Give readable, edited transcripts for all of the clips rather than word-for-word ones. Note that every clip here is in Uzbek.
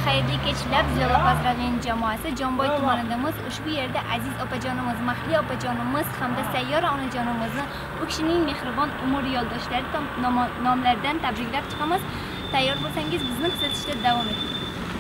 xayrli kechlar Ziyola Fazralining jamoasi Jonboy tumanidamiz. Ushbu yerda aziz opajonimiz, Mahliya opajonimiz hamda Sayyora onajonimizni u kishining mehribon umr yo'ldoshlari nomlaridan tabriklab chiqamiz. Tayyor bo'lsangiz bizni kuzatishda davom eting.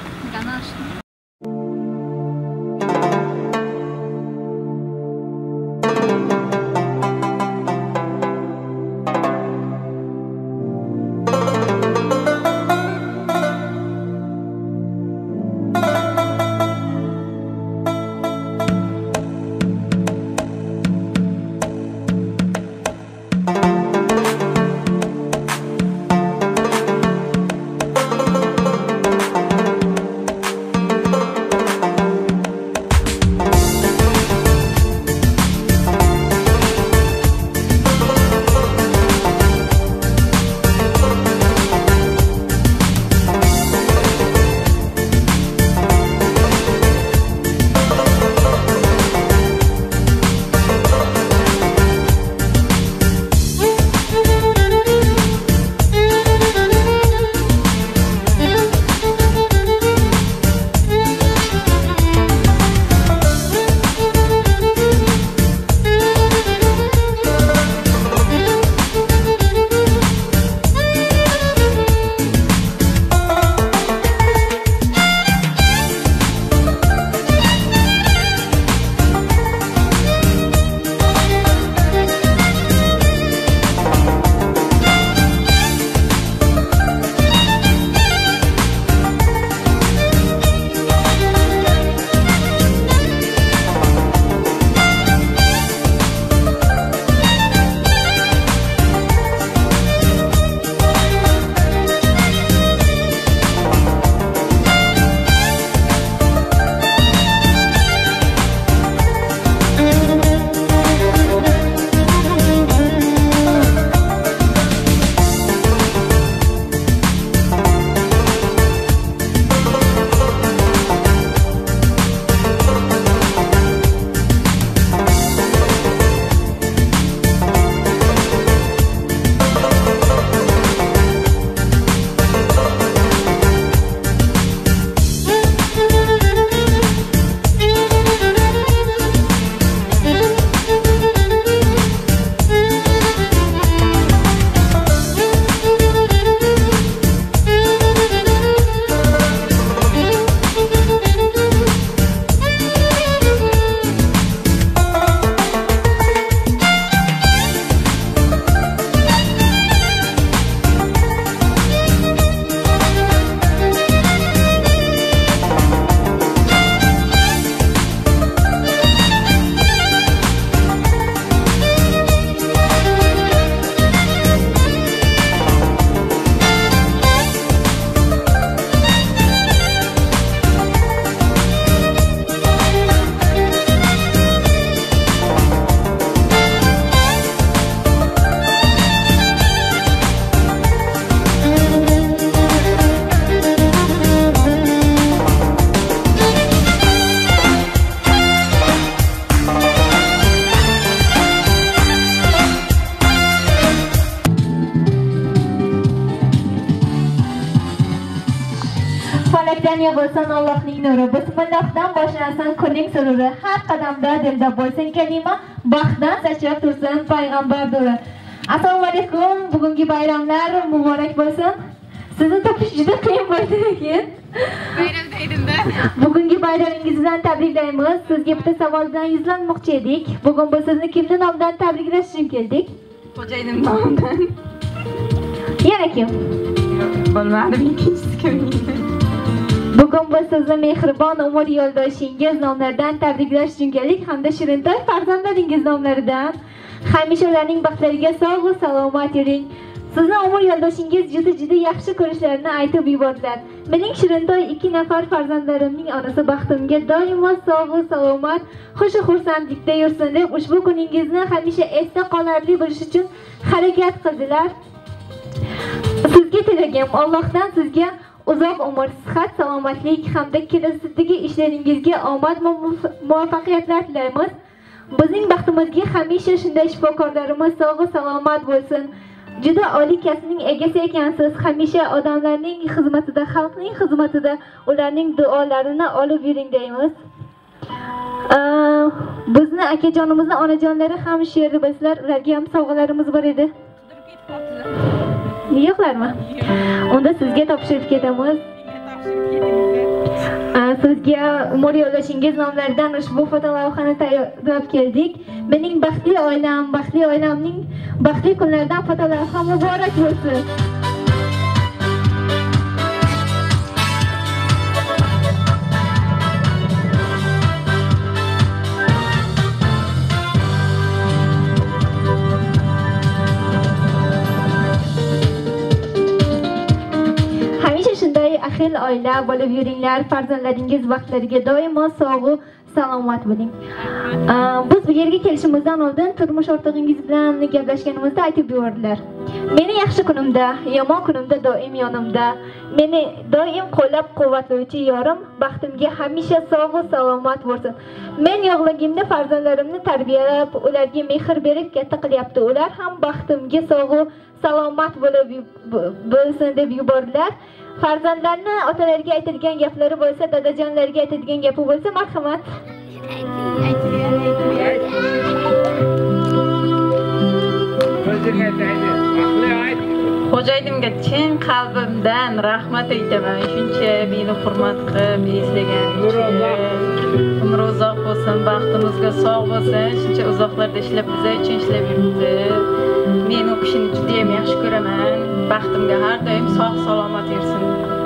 Yig'ilsin Allohning nuri, bismillahdan boshlansin kunning sururi, har qadamda dilda bo'lsin kalima, baxtdan sachrab tursin payg'ambar nuri. Assalomu alaykum, bugungi bayramlar muborak bo'lsin. Sizni topish juda qiyin bo'ldi lekin. Bayram saydimda. Bugungi bayramingiz bilan tabriklaymiz. Sizga bitta savol bilan yuzlanmoqchi edik. Bugun biz sizni kimning nomidan tabriklash uchun keldik? Xo'jayinim nomidan. Yana kim? Bilmadim, ikkinchisi kim? Bugun biz sizni mehribon umr yo'ldoshingiz nomlaridan tabriklash uchun keldik hamda Shirintoy farzandlaringiz nomlaridan. Hamisha ularning baxtlariga sog' va salomat yuring. Sizni umr yo'ldoshingiz juda yaxshi ko'rishlarini aytib yubordilar. Mening Shirintoy 2 nafar farzandlarimning onasi baxtimga doimo sog' va salomat, xush-xursandlikda yursin deb ushbu kuningizni hamisha esda qolarli bo'lish uchun harakat qildilar. Sizga tilagim Allohdan sizga uzoq umr, sihat, salomatlik hamda kelajaktagi ishlaringizga omad va muvaffaqiyatlar tilaymiz. Bizning baxtimizga hamisha shunday shifokorlarimiz sog' va salomat bo'lsin. juda oliy kasbning egasi ekansiz. Hamisha odamlarning xizmatida, xalqning xizmatida ularning duolarini olib yuring deymiz. Bizni akajonimizni onajonlari ham shu yerda bizlar, ularga ham sovg'alarimiz bor edi. Yo'qlarmi? Unda sizga topshirib ketamiz. Sizga umr yo'ldoshingiz nomlaridan ushbu fotolavhani tayyorlab keldik. Mening baxtli oilamning baxtli kunlaridan fotolavha muborak bo'lsin. Ahil oila bo'lib yuringlar, farzandlaringiz vaqtlariga doimo sog' salomat bo'ling. Biz bu yerga kelishimizdan oldin turmush o'rtog'ingiz bilan gaplashganimizda aytib yubordilar. Meni yaxshi kunimda, yomon kunimda doim yonimda, meni doim qo'llab-quvvatlovchi yorim baxtimga hamisha sog' salomat bo'lsin. Men yo'qligimda farzandlarimni tarbiyalab, ularga mehr berib katta qilyapti. Ular ham baxtimga sog' salomat bo'lsin deb yubordilar. Farzandlarni otalariga aytadigan gaplari bo'lsa, dadajonlarga aytadigan gapi bo'lsa, marhamat. Xo'jayinimga chin qalbimdan rahmat aytaman. Shuncha meni hurmat qilib eslagan uchun. Umr uzoq bo'lsin, baxtimizga sog' bo'lsin. Shuncha uzoqlarda ishlab biz uchun ishlab yuribdi. Men u kishini juda ham yaxshi ko'raman. Baxtimga har doim sog' salomat yursin.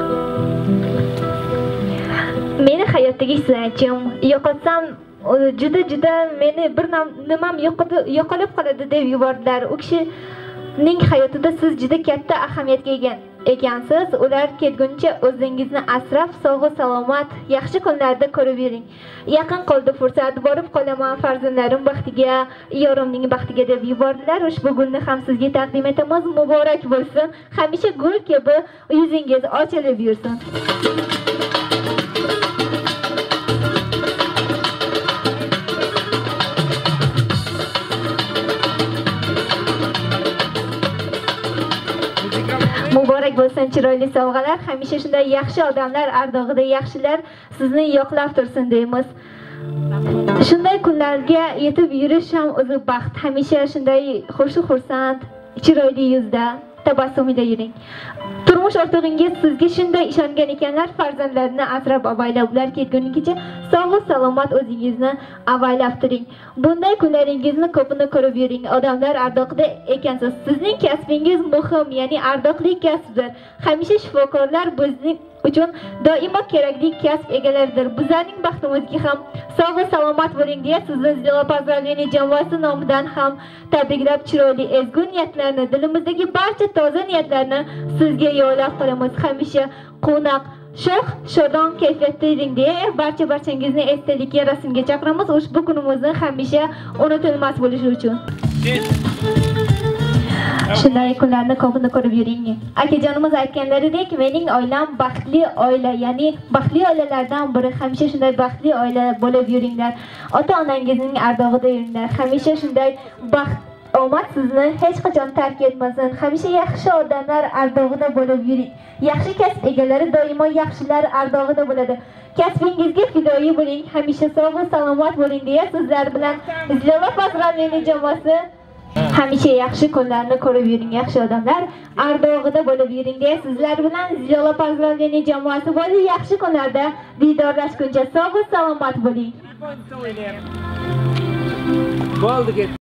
Meni hayotdagi sirachim, yo'qotsam juda meni bir nimam yo'qolib qoladi deb yubordilar. U kishining hayotida siz juda katta ahamiyatga ekansiz. Ular ketguncha o'zingizni asrab, sog' salomat, yaxshi kunlarda ko'rib yuring. Yaqin qoldi fursat, borib qolaman farzandlarim baxtiga, yorimning baxtiga deb yubordilar. Ushbu gulni ham sizga taqdim etamiz. Muborak bo'lsin. Hamisha gul kabi yuzingiz ochilib yursin. Muborak bo'lsin chiroyli sovg'alar, hamisha shunday yaxshi odamlar ardog'ida yaxshilar sizni yo'qlab tursin deymiz. Shunday kunlarga yetib yurish ham o'zi baxt. Hamisha shunday xursand, chiroyli yuzda, tabassumida yuring. Turmush o'rtog'ingiz sizga shunday ishongan ekanlar, farzandlarini asrab avaylab, ular ketgunigacha sog' salomat o'zingizni avaylab turing. Bunday kunlaringizni ko'pini ko'rib yuring. Odamlar ardoqida ekansiz. Sizning kasbingiz muhim, ya'ni ardoqli kasbdir. Hamisha shifokorlar bizning uchun doimo kerakli kasb egalaridir. Bizlarning baxtimizga ham sog' salomat bo'ling deya sizni Zilola Pozdravleniya jamoasi nomidan ham tabriklab, chiroyli ezgu niyatlarni, dilimizdagi barcha toza niyatlarni sizga yo'llab qolamiz. Hamisha quvnoq, shodon kayfiyatda yuring deya barchangizni esdalikka rasmga chaqiramiz. Ushbu kunimizni hamisha unutilmas bo'lishi uchun. Shunday kunlarni ko'pini ko'rib yuring. Akajonimiz aytganlaridek, mening oilam baxtli oila, ya'ni baxtli oilalardan biri. Hamisha shunday baxtli oila bo'lib yuringlar. Ota-onangizning ardog'ida yuringlar. Hamisha shunday baxt, omad sizni hech qachon tark etmasin. Hamisha yaxshi odamlar ardog'ida bo'lib yuring. Yaxshi kasb egalari doimo yaxshilar ardog'ida bo'ladi. Kasbingizga fidoyi bo'ling, hamisha sog' salomat bo'ling deya sizlar bilan Zilola Pozdravleniya jamoasi hamisha yaxshi kunlarni ko'rib yuring, yaxshi odamlar ardog'ida bo'lib yuring deya sizlar bilan Zilola Pozdravleniya jamoasi bo'ldi. Yaxshi kunlarda diydorlashguncha sog' salomat bo'ling.